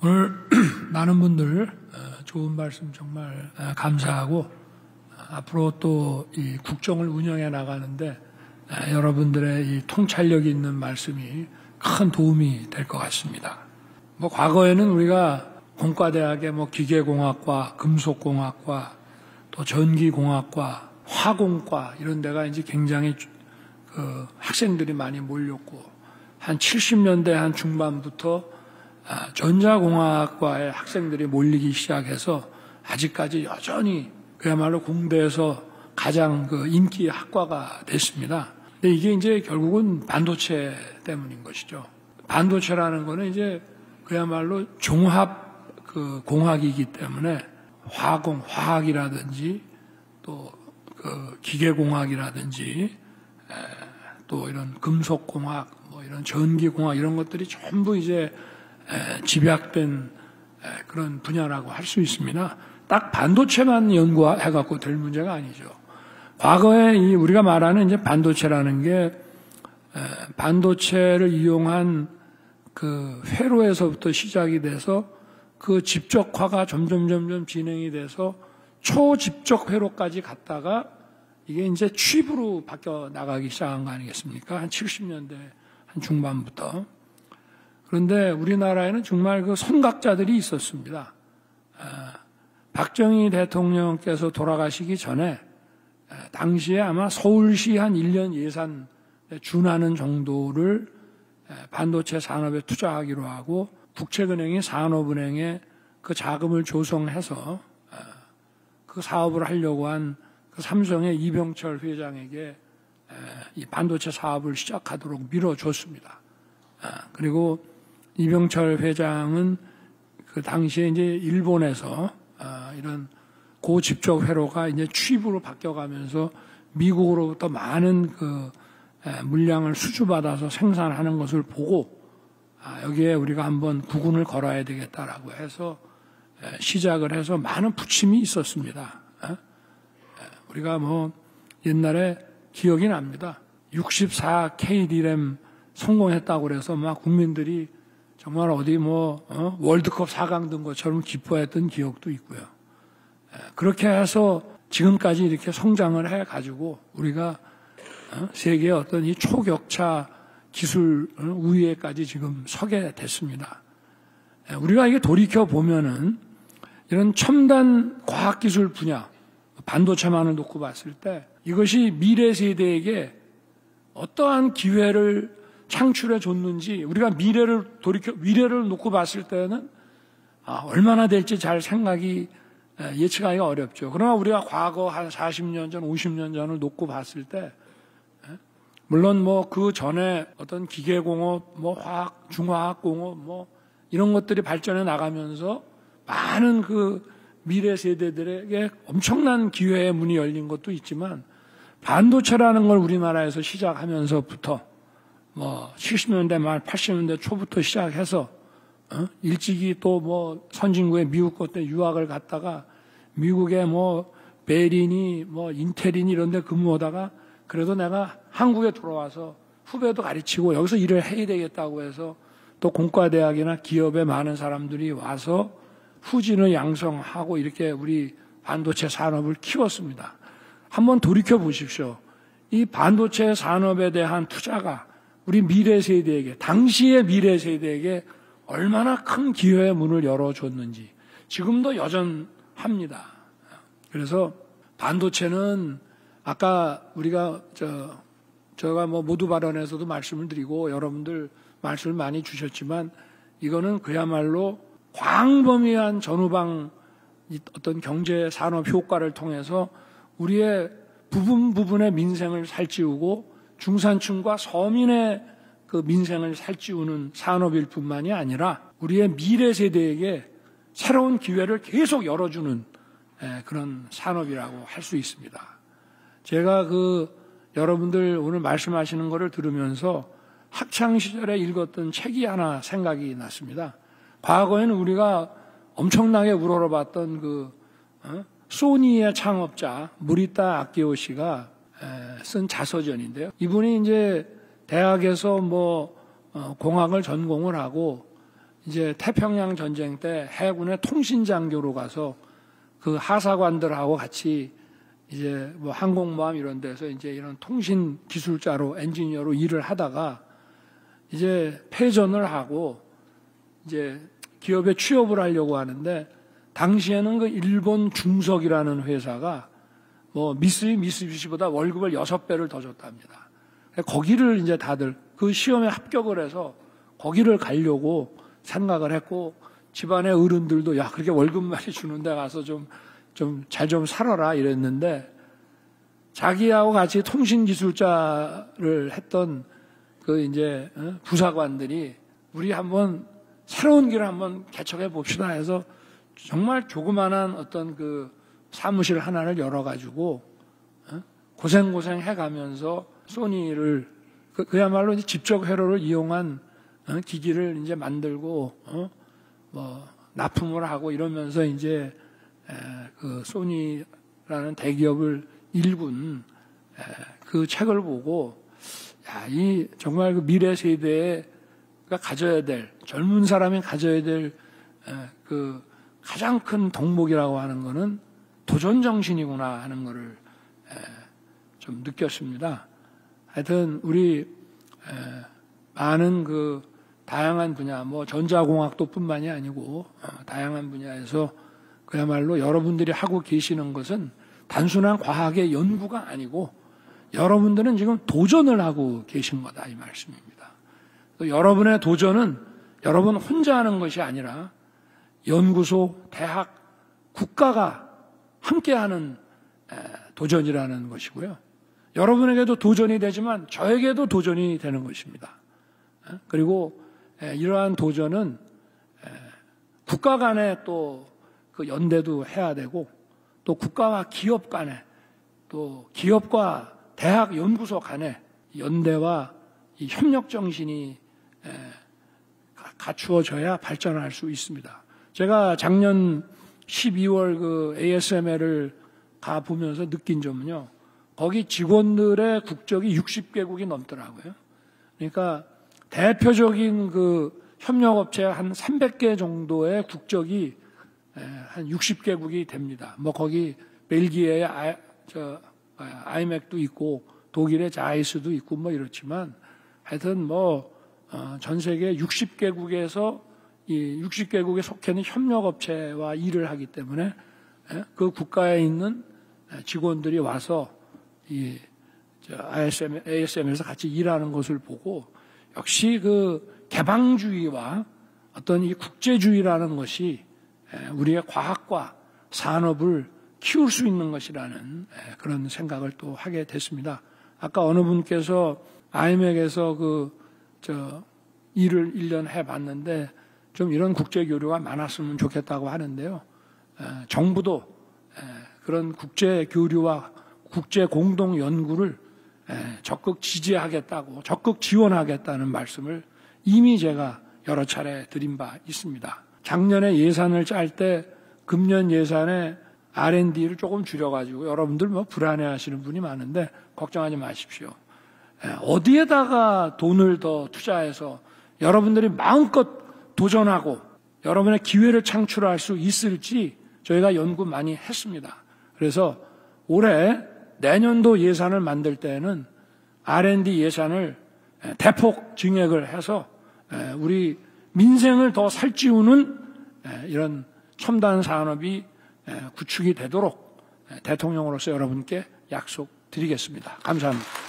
오늘 많은 분들 좋은 말씀 정말 감사하고 앞으로 또 이 국정을 운영해 나가는데 여러분들의 이 통찰력 있는 말씀이 큰 도움이 될 것 같습니다. 과거에는 우리가 공과대학의 기계공학과, 금속공학과, 또 전기공학과, 화공과 이런 데가 이제 굉장히 학생들이 많이 몰렸고 한 70년대 한 중반부터 전자공학과의 학생들이 몰리기 시작해서 아직까지 여전히 그야말로 공대에서 가장 인기 학과가 됐습니다. 근데 이게 이제 결국은 반도체 때문인 것이죠. 반도체라는 거는 이제 그야말로 종합 공학이기 때문에 화학이라든지 또 기계공학이라든지 또 이런 금속공학, 이런 전기공학 이런 것들이 전부 이제 집약된 그런 분야라고 할 수 있습니다. 딱 반도체만 연구해갖고 될 문제가 아니죠. 과거에 우리가 말하는 이제 반도체라는 게 반도체를 이용한 회로에서부터 시작이 돼서 집적화가 점점 진행이 돼서 초집적 회로까지 갔다가 이게 이제 칩으로 바뀌어 나가기 시작한 거 아니겠습니까? 한 70년대 한 중반부터. 그런데 우리나라에는 정말 선각자들이 있었습니다. 박정희 대통령께서 돌아가시기 전에 당시에 아마 서울시 한 1년 예산 준하는 정도를 반도체 산업에 투자하기로 하고 국책은행이 산업은행에 그 자금을 조성해서 그 사업을 하려고 한 삼성의 이병철 회장에게 이 반도체 사업을 시작하도록 밀어줬습니다. 그리고 이병철 회장은 그 당시에 이제 일본에서 이런 고집적 회로가 이제 칩으로 바뀌어가면서 미국으로부터 많은 물량을 수주받아서 생산하는 것을 보고 여기에 우리가 한번 구군을 걸어야 되겠다라고 해서 시작을 해서 많은 부침이 있었습니다. 우리가 옛날에 기억이 납니다. 64K DRAM 성공했다고 그래서 막 국민들이 정말 어디 월드컵 4강 든 것처럼 기뻐했던 기억도 있고요. 그렇게 해서 지금까지 이렇게 성장을 해가지고 우리가 세계의 어떤 이 초격차 기술 우위에까지 지금 서게 됐습니다. 우리가 이게 돌이켜 보면은 이런 첨단 과학기술 분야, 반도체만을 놓고 봤을 때 이것이 미래 세대에게 어떠한 기회를 창출해 줬는지 우리가 미래를 놓고 봤을 때는 얼마나 될지 잘 생각이 예측하기가 어렵죠. 그러나 우리가 과거 한 40년 전, 50년 전을 놓고 봤을 때 물론 그 전에 어떤 기계공업, 화학, 중화학공업 이런 것들이 발전해 나가면서 많은 미래 세대들에게 엄청난 기회의 문이 열린 것도 있지만 반도체라는 걸 우리나라에서 시작하면서부터 70년대 말 80년대 초부터 시작해서 일찍이 또 선진국의 미국 것때 유학을 갔다가 미국의 베린이 인텔이니 이런 데 근무하다가 그래도 내가 한국에 돌아와서 후배도 가르치고 여기서 일을 해야 되겠다고 해서 또 공과대학이나 기업에 많은 사람들이 와서 후진을 양성하고 이렇게 우리 반도체 산업을 키웠습니다. 한번 돌이켜 보십시오. 이 반도체 산업에 대한 투자가 우리 미래 세대에게, 당시의 미래 세대에게 얼마나 큰 기회의 문을 열어줬는지 지금도 여전합니다. 그래서 반도체는 아까 우리가 제가 모두 발언에서도 말씀을 드리고 여러분들 말씀을 많이 주셨지만 이거는 그야말로 광범위한 전후방 어떤 경제 산업 효과를 통해서 우리의 부분의 민생을 살찌우고 중산층과 서민의 민생을 살찌우는 산업일 뿐만이 아니라 우리의 미래 세대에게 새로운 기회를 계속 열어주는 그런 산업이라고 할 수 있습니다. 제가 여러분들 오늘 말씀하시는 거를 들으면서 학창시절에 읽었던 책이 하나 생각이 났습니다. 과거에는 우리가 엄청나게 우러러봤던 소니의 창업자 무리타 아키오 씨가 쓴 자서전인데요. 이분이 이제 대학에서 공학을 전공을 하고 이제 태평양 전쟁 때 해군의 통신장교로 가서 그 하사관들하고 같이 이제 뭐 항공모함 이런 데서 이제 이런 통신 기술자로 엔지니어로 일을 하다가 이제 패전을 하고 이제 기업에 취업을 하려고 하는데 당시에는 그 일본 중석이라는 회사가 뭐 미쓰비시보다 월급을 6배를 더 줬답니다. 거기를 이제 다들 그 시험에 합격을 해서 거기를 가려고 생각을 했고 집안의 어른들도 야 그렇게 월급 많이 주는데 가서 좀 잘 좀 살아라 이랬는데 자기하고 같이 통신기술자를 했던 그 이제 부사관들이 우리 한번 새로운 길을 한번 개척해 봅시다 해서 정말 조그만한 어떤 그 사무실 하나를 열어가지고 고생 해가면서 소니를 그야말로 이제 집적 회로를 이용한 기기를 이제 만들고 뭐 납품을 하고 이러면서 이제 그 소니라는 대기업을 일군 그 책을 보고 야, 이 정말 그 미래 세대가 가져야 될 젊은 사람이 가져야 될 그 가장 큰 덕목이라고 하는 거는 도전 정신이구나 하는 거를 좀 느꼈습니다. 하여튼 우리 많은 그 다양한 분야, 뭐 전자공학도뿐만이 아니고 다양한 분야에서 그야말로 여러분들이 하고 계시는 것은 단순한 과학의 연구가 아니고 여러분들은 지금 도전을 하고 계신 거다 이 말씀입니다. 또 여러분의 도전은 여러분 혼자 하는 것이 아니라 연구소, 대학, 국가가 함께하는 도전이라는 것이고요. 여러분에게도 도전이 되지만 저에게도 도전이 되는 것입니다. 그리고 이러한 도전은 국가 간에 또 그 연대도 해야 되고 또 국가와 기업 간에 또 기업과 대학 연구소 간에 연대와 이 협력 정신이 갖추어져야 발전할 수 있습니다. 제가 작년 12월 그 ASML을 가 보면서 느낀 점은요. 거기 직원들의 국적이 60개국이 넘더라고요. 그러니까 대표적인 그 협력업체 한 300개 정도의 국적이 한 60개국이 됩니다. 뭐 거기 벨기에의 아이맥도 있고 독일의 자이스도 있고 뭐 이렇지만 하여튼 뭐 전 세계 60개국에서 이 60개국에 속해 있는 협력업체와 일을 하기 때문에 그 국가에 있는 직원들이 와서 이 ASM에서 같이 일하는 것을 보고 역시 그 개방주의와 어떤 이 국제주의라는 것이 우리의 과학과 산업을 키울 수 있는 것이라는 그런 생각을 또 하게 됐습니다. 아까 어느 분께서 아이맥에서 일을 1년 해봤는데 좀 이런 국제교류가 많았으면 좋겠다고 하는데요. 정부도 그런 국제교류와 국제공동연구를 적극 지지하겠다고 적극 지원하겠다는 말씀을 이미 제가 여러 차례 드린 바 있습니다. 작년에 예산을 짤 때 금년 예산에 R&D를 조금 줄여가지고 여러분들 뭐 불안해하시는 분이 많은데 걱정하지 마십시오. 어디에다가 돈을 더 투자해서 여러분들이 마음껏 도전하고 여러분의 기회를 창출할 수 있을지 저희가 연구 많이 했습니다. 그래서 올해 내년도 예산을 만들 때는 R&D 예산을 대폭 증액을 해서 우리 민생을 더 살찌우는 이런 첨단 산업이 구축이 되도록 대통령으로서 여러분께 약속드리겠습니다. 감사합니다.